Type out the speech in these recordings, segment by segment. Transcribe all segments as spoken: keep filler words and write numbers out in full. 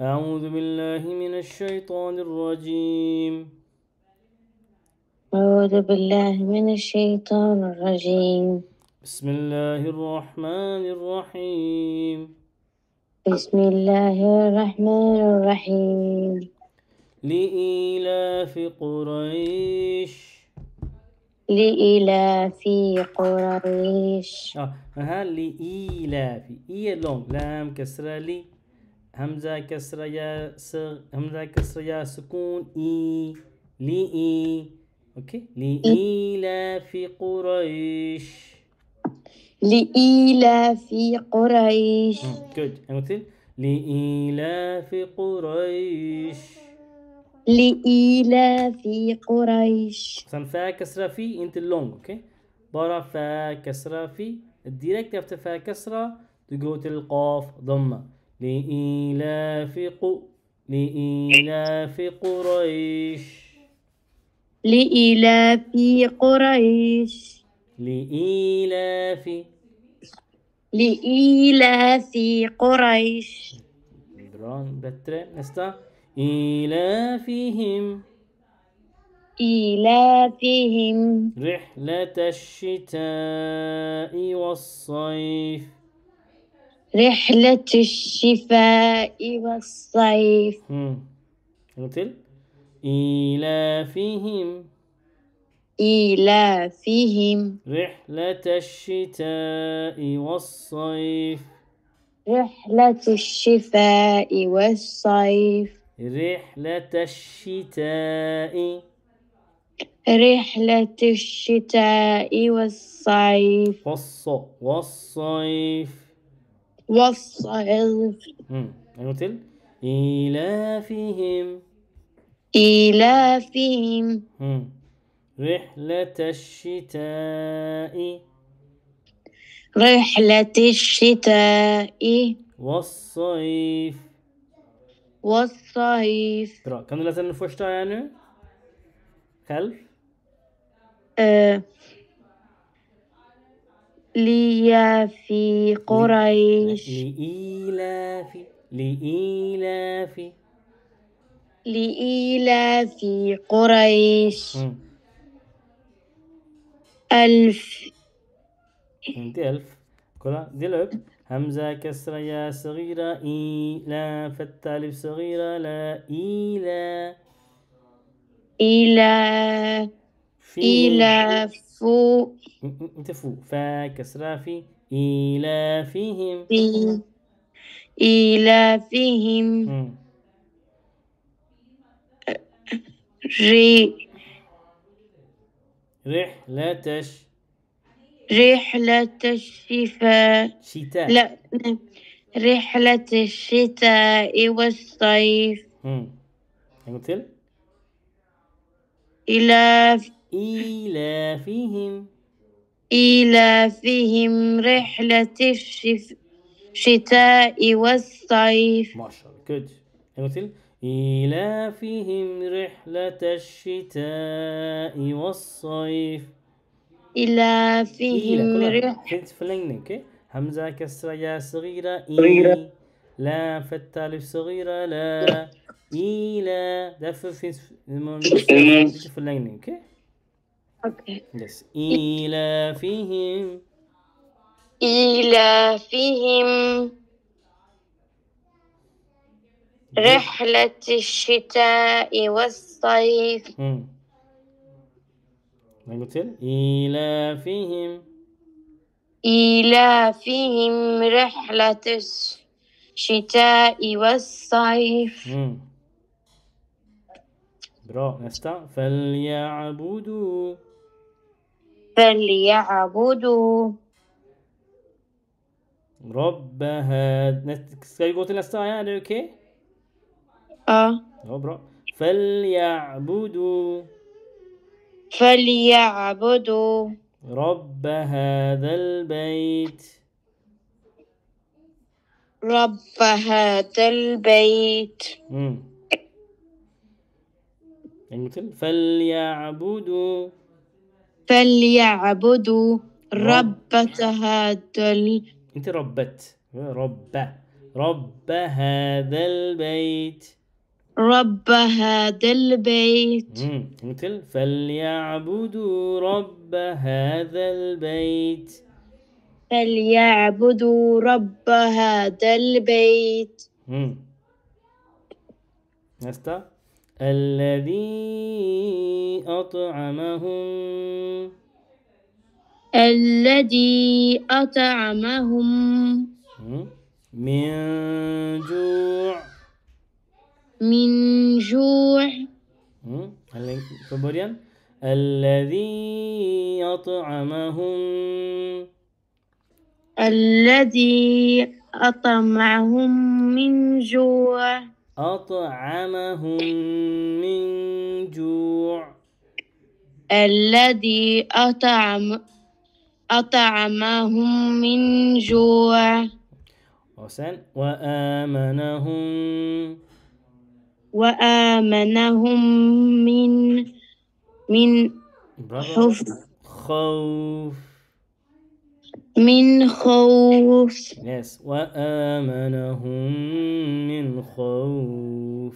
أعوذ بالله من الشيطان الرجيم. أعوذ بالله من الشيطان الرجيم. بسم الله الرحمن الرحيم. بسم الله الرحمن الرحيم. لإيلاف قريش. لإلاف قريش. آه ها لإيلاف إي لونج لام كسرة لي همزة كسرة يا سغ همزة كسرة يا سكون إي لإي أوكي لإيلاف قريش. لإلاف قريش. جود مثل لإيلاف قريش. لإلاف قريش. مثلا فا كسرة في انت اللونج اوكي برا فا كسرة في الديركت افتر فا كسرة تقول القاف ضمة لإيلاف قو لإيلاف قريش. لإلاف قريش. لإيلاف لإلاف قريش. بران بتر نستا إيلافهم إيلافهم رحلة الشتاء والصيف. رحلة الشفاء والصيف. مثل إيلافهم إيلافهم رحلة الشتاء والصيف. رحلة الشفاء والصيف. رحلة الشتاء رحلة الشتاء والصيف. والص والصيف. والصيف. مثل إيلافهم إيلافهم رحلة الشتاء رحلة الشتاء والصيف. والصيف. Bra. Kan du läsa den första här nu? Själv? أه ليافي قريش. لإيلاف لإيلاف لإيلاف قريش. ألف. انت ألف كلها ديل أب همزة كسرة يا صغيرة إي لا فتة ألف صغيرة لا إيلا إلى فيهم إلى فو انت فو فا كسرة في إيلا فيهم في إلى فيهم ري رحلة رحلة الشفاء شتاء لا رحلة الشتاء والصيف. مثل إلى إيلافهم إيلافهم رحلة الشتاء والصيف. ما شاء الله good مثل إيلافهم رحلة الشتاء والصيف. إيلافهم رحلة فهمت فلنجني اوكي همزة كسرة يا صغيرة إي لا فتة ألف صغيرة لا إيلا ده في في فلنجني اوكي اوكي يس إيلافهم إيلافهم رحلة الشتاء والصيف. مثل إيلافهم إيلافهم رحلة الشتاء والصيف. برا نستا فليعبدوا فليعبدوا رب هذا ska vi gå till nästa här nu okej? Okay? اه Ja bra فليعبدوا فليعبدوا رب هذا البيت رب هذا البيت. امم مثل فليعبدوا فليعبدوا رب هذا ال... انت ربت رب رب هذا البيت. رب هذا البيت. مم. مثل فليعبدوا رب هذا البيت. فليعبدوا رب هذا البيت. مم. نستا الذي أطعمهم. الذي أطعمهم مم. من جوع. من جوع. مم. kemudian الذي أطعمهم. الذي أطعمهم من جوع. أطعمهم من جوع. الذي أطعم أطعمهم من جوع. حسن وآمنهم. وآمنهم من من برافو. خوف. خوف. من خوف. yes وآمنهم من خوف.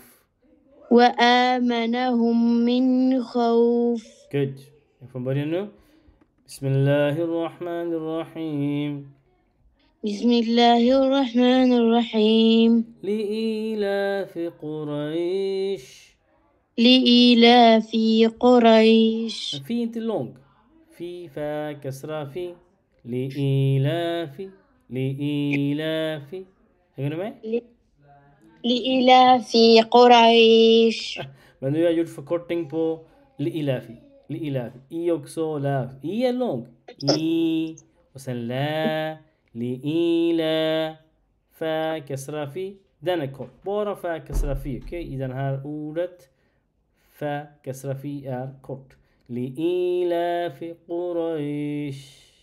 وآمنهم من خوف. good. kemudian بسم الله الرحمن الرحيم. بسم الله الرحمن الرحيم. لإيلاف قريش. لإيلاف قريش. في انت لونج في فا كسرة في لإيلاف. لإيلاف هيقولوا معي لإيلاف قريش. men nu har jag gjort förkortning på لإيلافي. لإيلافي i också لاف i är lång i och sen لا لإيلا فا كسرة في den är kort bara فا كسرة في okej okay? I den här ordet فا كسرة في är kort لإيلاف قريش.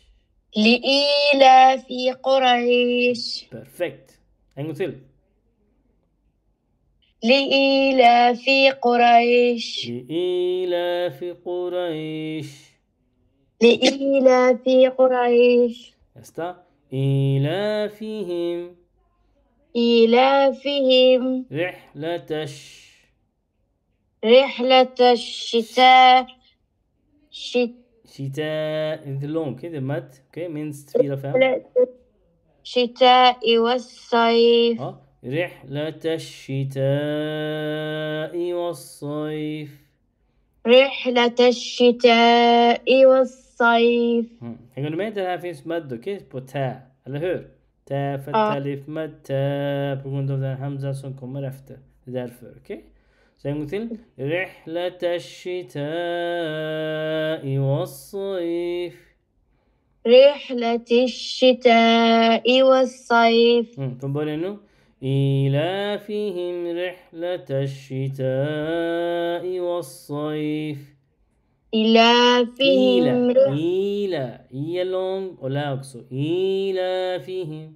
لإيلاف قريش. perfekt en gång till لإيلاف قريش. لإيلاف قريش. لإيلاف قريش. está إيلافهم. إيلافهم رحلة الش رحلة الشتاء. شت... شتاء انت لون كده مد اوكي minst fyra fem الشتاء والصيف. اه رحلة الشتاء والصيف. رحلة الشتاء والصيف. Hänger du med? Det här finns mad okej på tä, eller hur? Tä för talif mad tä på grund av den hamza som kommer efter. Det är därför, okej? Så en gång till. رحلة الشتاء والصيف. رحلة الشتاء والصيف. från början nu. إيلافهم رحلة الشتاء والصيف. إيلافهم إيلا إيلا إيا لونج ولا أقصو إيلافهم.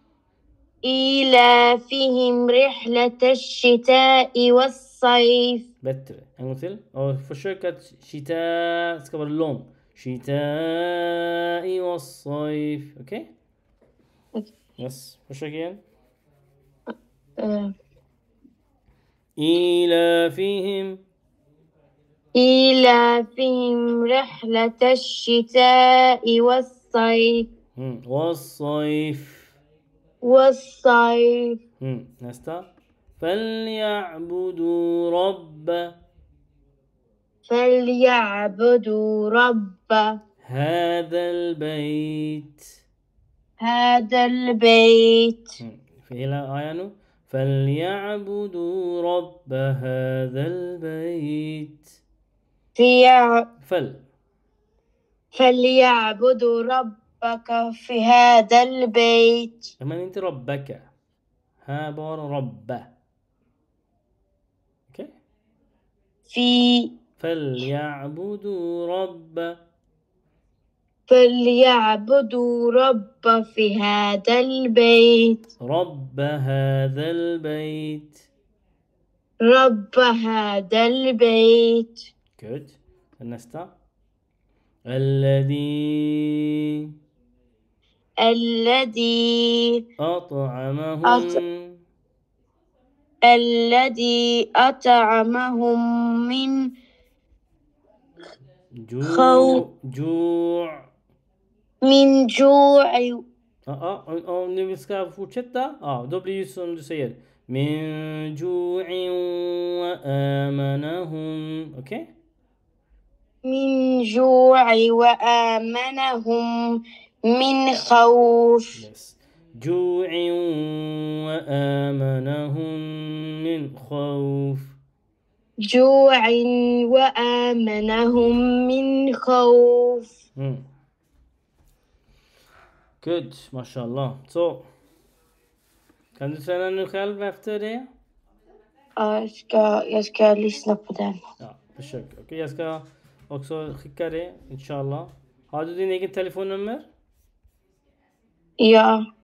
إيلافهم رحلة الشتاء والصيف. bättre en gång till och försök att shita ska vara lång. شتاء والصيف okej okay? yes försök igen. uh. إيلافهم. إيلافهم رحلة الشتاء والصيف. والصيف. والصيف. nästa فليعبدوا رب. فليعبدوا رب هذا البيت. هذا البيت. في هنا آية فليعبدوا رب هذا البيت. في فل فليعبدوا ربك في هذا البيت. لما انت ربك ها بار رب اوكي في فليعبدوا رب. فليعبدوا رب في هذا البيت. رب هذا البيت. رب هذا البيت. good النستا الذي الذي أطعمهم الذي أطعمهم من خوف جوع جوع من جوع. Ja, ja, om ni ska fortsätta, ja, då blir det som du säger. Min ju'in wa amanahum. Okej? Okay? من جوع وآمنهم من خوف. Yes. جوع وآمنهم من خوف. جوع وآمنهم من خوف. Mm. Good, mashallah. Så. Kan du träna nu själv efter det? Ja, jag ska, jag ska lyssna på den. Ja, försök. Okej, okay, jag ska också skicka det, inshallah. Har du din egen telefonnummer? Ja.